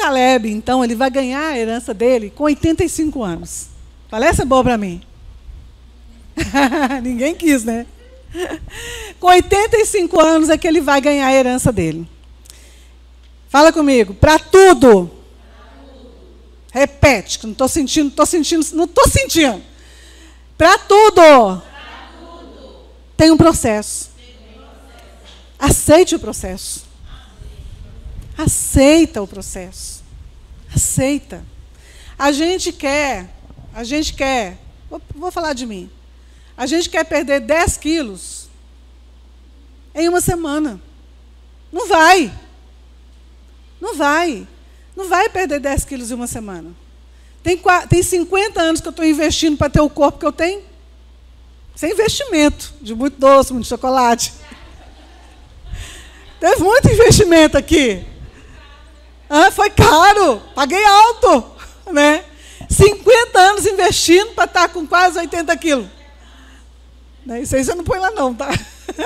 Caleb, então, ele vai ganhar a herança dele com 85 anos. Fala, essa é boa para mim. Ninguém quis, né? Com 85 anos é que ele vai ganhar a herança dele. Fala comigo. Para tudo. Repete, que não estou sentindo. Para tudo. Tem um processo. Aceite o processo. Aceita o processo. Aceita. A gente quer, vou falar de mim. A gente quer perder 10 quilos em uma semana. Não vai. Não vai. Não vai perder 10 quilos em uma semana. Tem 50 anos que eu estou investindo para ter o corpo que eu tenho. Sem investimento, de muito doce, muito chocolate. Teve muito investimento aqui. Foi caro, paguei alto. Né? 50 anos investindo para estar com quase 80 quilos. Isso aí você não põe lá não, tá?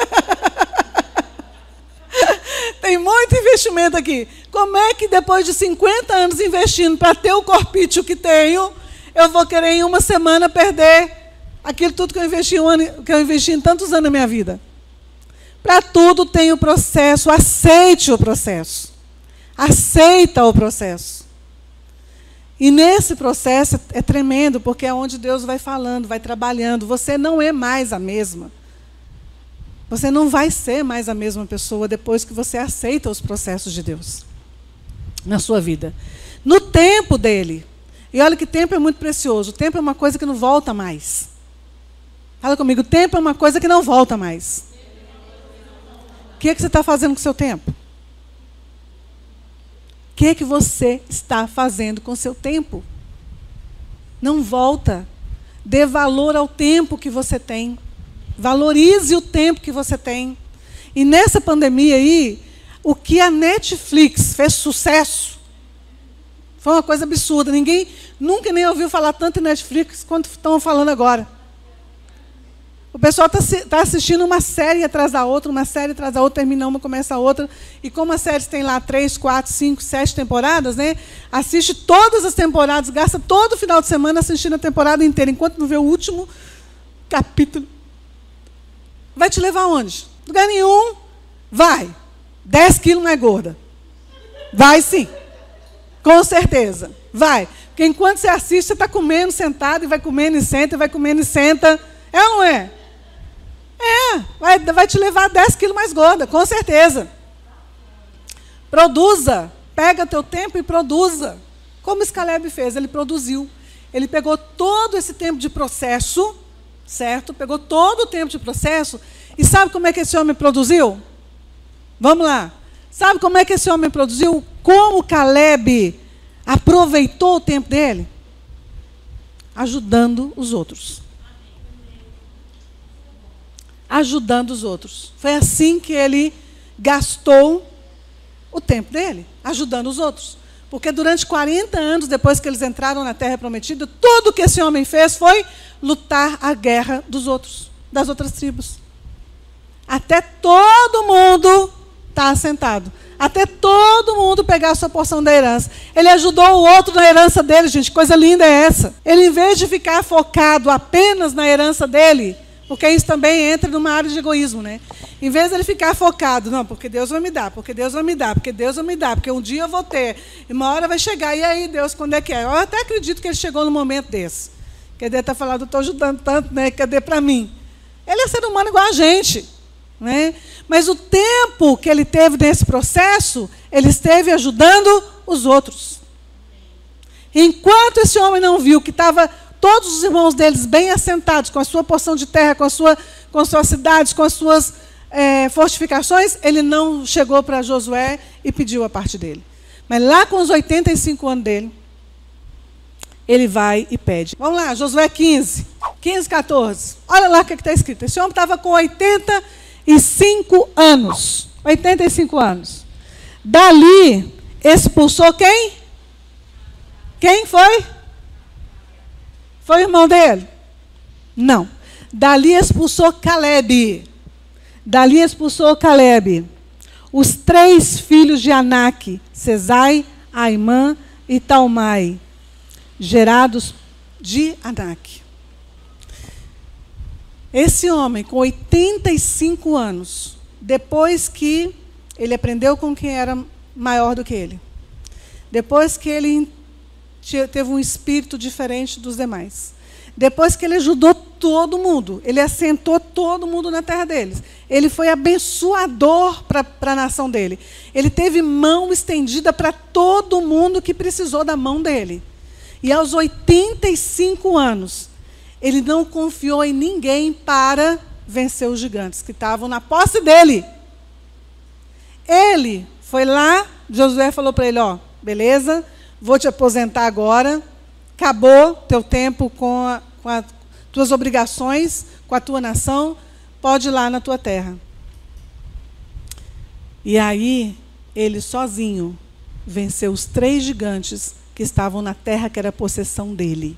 Tem muito investimento aqui. Como é que depois de 50 anos investindo para ter o corpício que tenho, eu vou querer em uma semana perder aquilo tudo que eu investi em tantos anos na minha vida? Para tudo tem o processo, aceite o processo. Aceita o processo. E nesse processo é tremendo, porque é onde Deus vai falando, vai trabalhando. Você não é mais a mesma. Você não vai ser mais a mesma pessoa depois que você aceita os processos de Deus na sua vida. No tempo dele. E olha que tempo é muito precioso. O tempo é uma coisa que não volta mais. Fala comigo, o tempo é uma coisa que não volta mais. O que você está fazendo com o seu tempo? O que você está fazendo com o seu tempo? Não volta. Dê valor ao tempo que você tem. Valorize o tempo que você tem. E nessa pandemia aí, o que a Netflix fez sucesso foi uma coisa absurda. Ninguém nunca nem ouviu falar tanto em Netflix quanto estão falando agora. O pessoal está assistindo uma série atrás da outra, termina uma, começa a outra. E como as séries têm lá 3, 4, 5, 7 temporadas, né? Assiste todas as temporadas, gasta todo o final de semana assistindo a temporada inteira, enquanto não vê o último capítulo. Vai te levar aonde? Lugar nenhum. Vai. 10 quilos mais gorda. Vai sim. Com certeza. Vai. Porque enquanto você assiste, você está comendo sentado, e vai comendo e senta, e vai comendo e senta. É ou não é? Vai te levar 10 quilos mais gorda, com certeza. Produza. Pega teu tempo e produza. Como esse Caleb fez, ele produziu. Ele pegou todo esse tempo de processo, certo? Pegou todo o tempo de processo. E sabe como é que esse homem produziu? Vamos lá. Sabe como é que esse homem produziu? Como Caleb aproveitou o tempo dele? Ajudando os outros. Ajudando os outros. Foi assim que ele gastou o tempo dele, ajudando os outros. Porque durante 40 anos, depois que eles entraram na Terra Prometida, tudo que esse homem fez foi lutar a guerra dos outros, das outras tribos. Até todo mundo estar assentado. Até todo mundo pegar a sua porção da herança. Ele ajudou o outro na herança dele, gente. Coisa linda é essa. Ele, em vez de ficar focado apenas na herança dele, porque isso também entra numa área de egoísmo, né? Em vez de ele ficar focado, não, porque Deus vai me dar, porque Deus vai me dar, porque Deus vai me dar, porque um dia eu vou ter, e uma hora vai chegar, e aí, Deus, quando é que é? Eu até acredito que ele chegou no momento desse. Que Deus está falando, eu estou ajudando tanto, né? Cadê para mim? Ele é ser humano igual a gente, né? Mas o tempo que ele teve nesse processo, ele esteve ajudando os outros. Enquanto esse homem não viu que estava todos os irmãos deles bem assentados, com a sua porção de terra, com suas cidades, com as suas fortificações, ele não chegou para Josué e pediu a parte dele. Mas lá com os 85 anos dele, ele vai e pede. Vamos lá, Josué 15, 14. Olha lá o que está escrito. Esse homem estava com 85 anos. 85 anos. Dali, expulsou quem? Quem foi? Foi o irmão dele? Não. Dali expulsou Caleb. Os 3 filhos de Anak, Sesai, Aimã e Talmai, gerados de Anak. Esse homem, com 85 anos, depois que ele aprendeu com quem era maior do que ele, depois que ele teve um espírito diferente dos demais, depois que ele ajudou todo mundo, ele assentou todo mundo na terra deles, ele foi abençoador para a nação dele, ele teve mão estendida para todo mundo que precisou da mão dele. E aos 85 anos, ele não confiou em ninguém para vencer os gigantes que estavam na posse dele. Ele foi lá, Josué falou para ele, ó, beleza, vou te aposentar agora, acabou teu tempo com as tuas obrigações, com a tua nação, pode ir lá na tua terra. E aí, ele sozinho venceu os 3 gigantes que estavam na terra que era a possessão dele.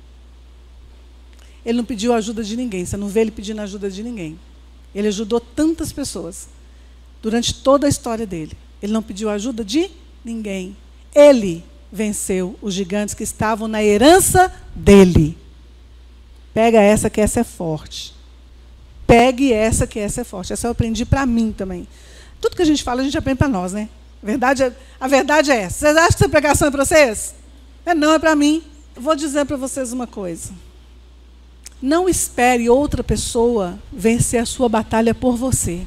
Ele não pediu ajuda de ninguém, você não vê ele pedindo ajuda de ninguém. Ele ajudou tantas pessoas durante toda a história dele. Ele não pediu ajuda de ninguém. Ele venceu os gigantes que estavam na herança dele. Pega essa, que essa é forte. Pegue essa, que essa é forte. Essa eu aprendi para mim também. Tudo que a gente fala, a gente aprende para nós, né? A verdade é essa. Vocês acham que essa pregação é para vocês? Não, é para mim. Eu vou dizer para vocês uma coisa. Não espere outra pessoa vencer a sua batalha por você.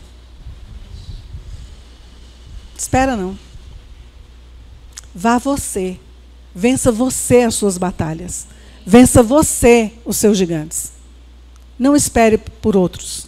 Espera não. Vá você. Vença você as suas batalhas. Vença você os seus gigantes. Não espere por outros.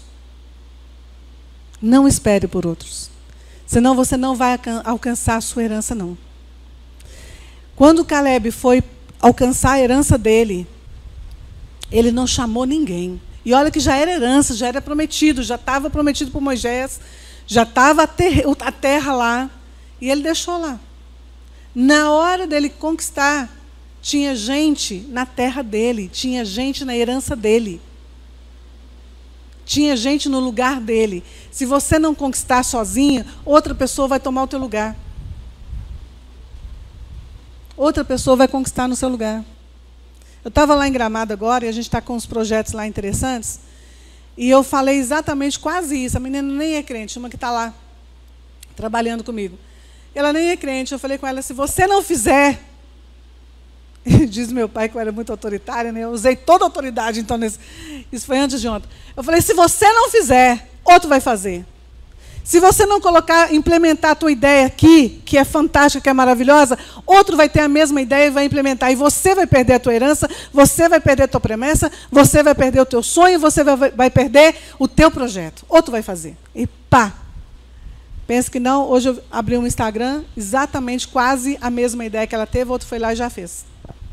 Não espere por outros. Senão você não vai alcançar a sua herança, não. Quando Caleb foi alcançar a herança dele, ele não chamou ninguém. E olha que já era herança, já era prometido, já estava prometido por Moisés, já estava a terra lá, e ele deixou lá. Na hora dele conquistar, tinha gente na terra dele, tinha gente na herança dele. Tinha gente no lugar dele. Se você não conquistar sozinha, outra pessoa vai tomar o teu lugar. Outra pessoa vai conquistar no seu lugar. Eu estava lá em Gramado agora, e a gente está com uns projetos lá interessantes, e eu falei exatamente quase isso. A menina nem é crente, uma que está lá, trabalhando comigo. Ela nem é crente, eu falei com ela, se você não fizer, diz meu pai que eu era muito autoritária, né? Eu usei toda a autoridade, então, isso foi antes de ontem. Eu falei, se você não fizer, outro vai fazer. Se você não implementar a tua ideia aqui, que é fantástica, que é maravilhosa, outro vai ter a mesma ideia e vai implementar. E você vai perder a tua herança, você vai perder a tua promessa, você vai perder o teu sonho, você vai perder o teu projeto. Outro vai fazer. E pá! Pensa que não, hoje eu abri um Instagram, exatamente quase a mesma ideia que ela teve, outro foi lá e já fez.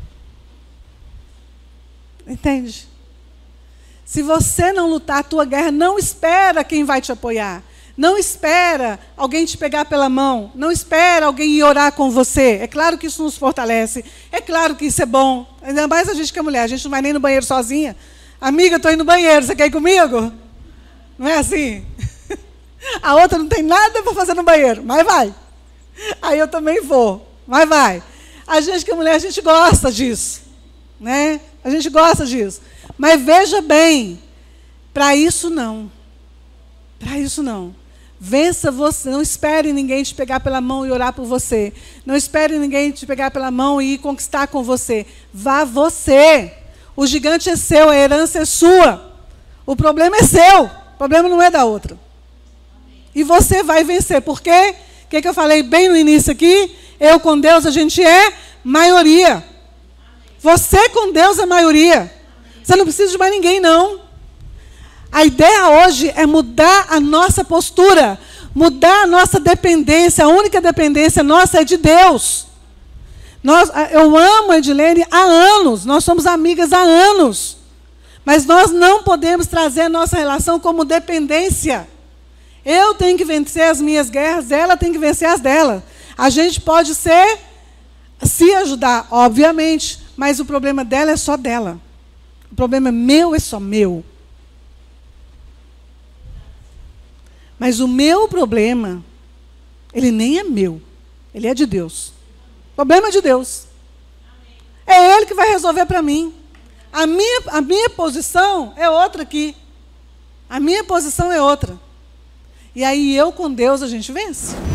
Entende? Se você não lutar a tua guerra, não espera quem vai te apoiar. Não espera alguém te pegar pela mão. Não espera alguém ir orar com você. É claro que isso nos fortalece. É claro que isso é bom. Ainda mais a gente que é mulher. A gente não vai nem no banheiro sozinha. Amiga, estou indo no banheiro. Você quer ir comigo? Não é assim? A outra não tem nada para fazer no banheiro, mas vai. Aí eu também vou, mas vai. A gente que é mulher, a gente gosta disso. Né? A gente gosta disso. Mas veja bem, para isso não. Para isso não. Vença você. Não espere ninguém te pegar pela mão e orar por você. Não espere ninguém te pegar pela mão e ir conquistar com você. Vá você. O gigante é seu, a herança é sua. O problema é seu. O problema não é da outra. E você vai vencer. Por quê? O que eu falei bem no início aqui? Eu com Deus, a gente é maioria. Você com Deus é maioria. Você não precisa de mais ninguém, não. A ideia hoje é mudar a nossa postura, mudar a nossa dependência. A única dependência nossa é de Deus. Eu amo a Edilene há anos, nós somos amigas há anos. Mas nós não podemos trazer a nossa relação como dependência. Eu tenho que vencer as minhas guerras, ela tem que vencer as dela. A gente pode se ajudar, obviamente, mas o problema dela é só dela. O problema meu é só meu. Mas o meu problema, ele nem é meu, ele é de Deus. Problema de Deus. É Ele que vai resolver para mim. A minha posição é outra aqui. A minha posição é outra. E aí eu com Deus a gente vence.